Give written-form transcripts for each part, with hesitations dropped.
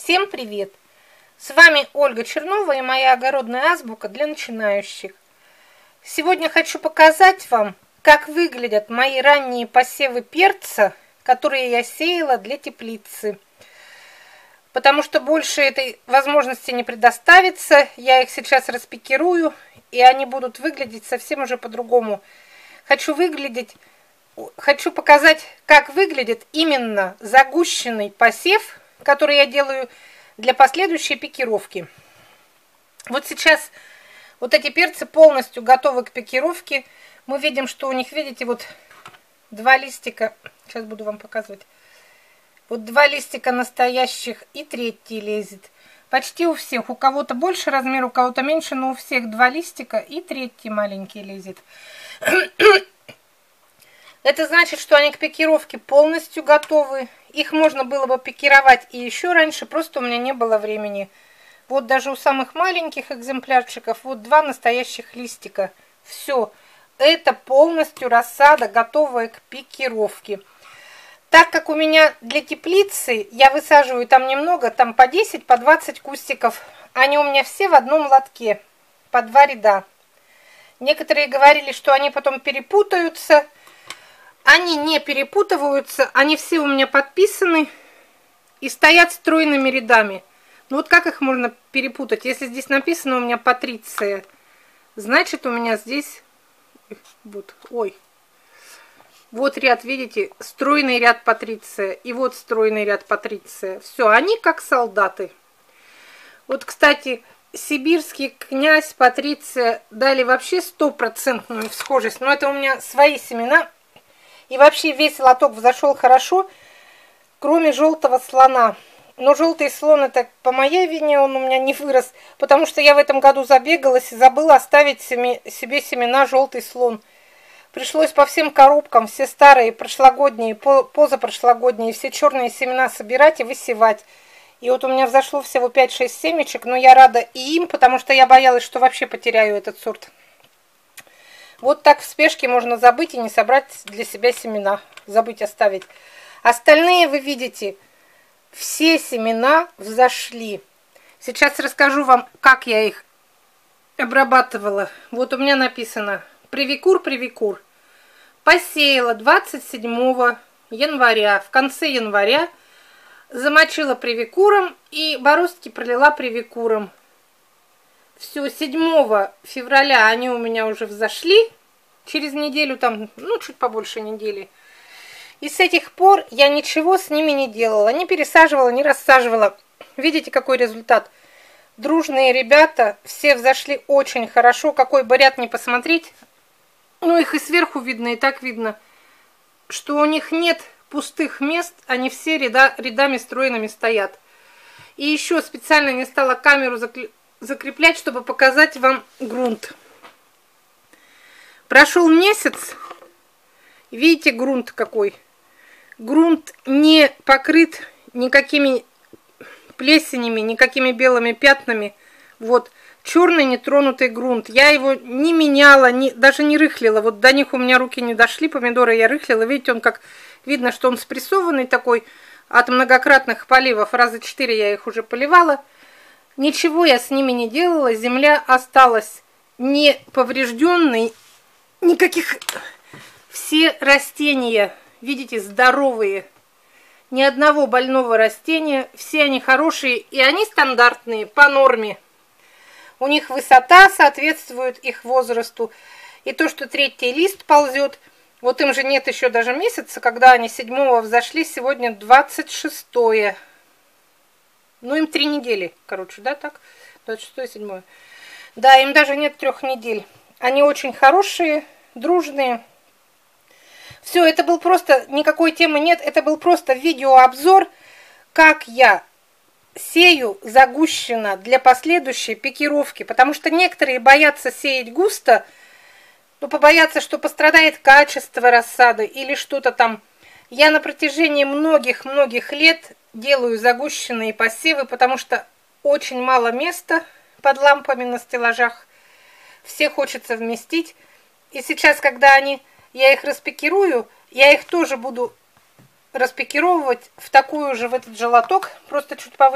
Всем привет! С вами Ольга Чернова и моя огородная азбука для начинающих. Сегодня хочу показать вам, как выглядят мои ранние посевы перца, которые я сеяла для теплицы. Потому что больше этой возможности не предоставится, я их сейчас распикирую, и они будут выглядеть совсем уже по-другому. Хочу показать, как выглядит именно загущенный посев, который я делаю для последующей пикировки. Вот сейчас вот эти перцы полностью готовы к пикировке. Мы видим, что у них, видите, вот два листика. Сейчас буду вам показывать. Вот два листика настоящих и третий лезет. Почти у всех. У кого-то больше размер, у кого-то меньше, но у всех два листика и третий маленький лезет. Это значит, что они к пикировке полностью готовы. Их можно было бы пикировать и еще раньше, просто у меня не было времени. Вот даже у самых маленьких экземплярчиков вот два настоящих листика. Все, это полностью рассада, готовая к пикировке. Так как у меня для теплицы, я высаживаю там немного, там по 10, по 20 кустиков. Они у меня все в одном лотке, по 2 ряда. Некоторые говорили, что они потом перепутаются. Они не перепутываются, они все у меня подписаны и стоят стройными рядами. Ну вот как их можно перепутать? Если здесь написано у меня Патриция, значит у меня здесь вот ряд, видите, стройный ряд Патриция и вот стройный ряд Патриция. Все, они как солдаты. Вот, кстати, сибирский князь, Патриция дали вообще 100% схожесть, но это у меня свои семена. И вообще весь лоток взошел хорошо, кроме желтого слона. Но желтый слон, это по моей вине, он у меня не вырос, потому что я в этом году забегалась и забыла оставить себе семена желтый слон. Пришлось по всем коробкам, все старые, прошлогодние, позапрошлогодние, все черные семена собирать и высевать. И вот у меня взошло всего 5-6 семечек, но я рада и им, потому что я боялась, что вообще потеряю этот сорт. Вот так в спешке можно забыть и не собрать для себя семена. Забыть оставить. Остальные, вы видите, все семена взошли. Сейчас расскажу вам, как я их обрабатывала. Вот у меня написано привикур. Посеяла 27 января. В конце января замочила привикуром и бороздки пролила привикуром. Все, 7 февраля они у меня уже взошли. Через неделю, там, ну, чуть побольше недели. И с этих пор я ничего с ними не делала. Не пересаживала, не рассаживала. Видите, какой результат? Дружные ребята, все взошли очень хорошо. Какой бы ряд ни посмотреть. Ну, их и сверху видно, и так видно, что у них нет пустых мест. Они все рядами стройными стоят. И еще специально не стала камеру закреплять, чтобы показать вам грунт. Прошел месяц, видите, грунт какой. Грунт не покрыт никакими плесенями, никакими белыми пятнами. Вот, черный нетронутый грунт. Я его не меняла, даже не рыхлила. Вот до них у меня руки не дошли, помидоры я рыхлила. Видите, он как, видно, что он спрессованный такой от многократных поливов. Раза 4 я их уже поливала. Ничего я с ними не делала, земля осталась не поврежденной, никаких, все растения, видите, здоровые, ни одного больного растения, все они хорошие, и они стандартные, по норме. У них высота соответствует их возрасту, и то, что третий лист ползет, вот им же нет еще даже месяца, когда они 7-го взошли, сегодня 26-е. Ну, им 3 недели, короче, да, так? 26-е, 7-е. Да, им даже нет 3 недель. Они очень хорошие, дружные. Все, это был просто, никакой темы нет, это был просто видеообзор, как я сею загущенно для последующей пикировки. Потому что некоторые боятся сеять густо, но побоятся, что пострадает качество рассады или что-то там. Я на протяжении многих лет делаю загущенные посевы, потому что очень мало места под лампами на стеллажах. Все хочется вместить. И сейчас, когда я их распикирую, я их тоже буду распикировывать в такую же, в этот же лоток, просто чуть повыше.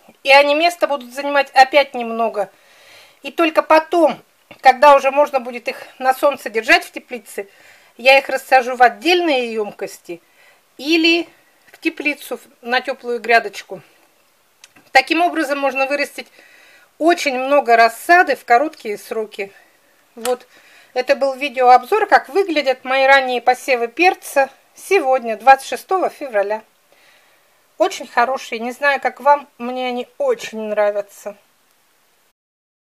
И они места будут занимать опять немного. И только потом, когда уже можно будет их на солнце держать в теплице, я их рассажу в отдельные емкости или в теплицу на теплую грядочку. Таким образом можно вырастить очень много рассады в короткие сроки. Вот это был видеообзор, как выглядят мои ранние посевы перца сегодня, 26 февраля. Очень хорошие, не знаю, как вам, мне они очень нравятся.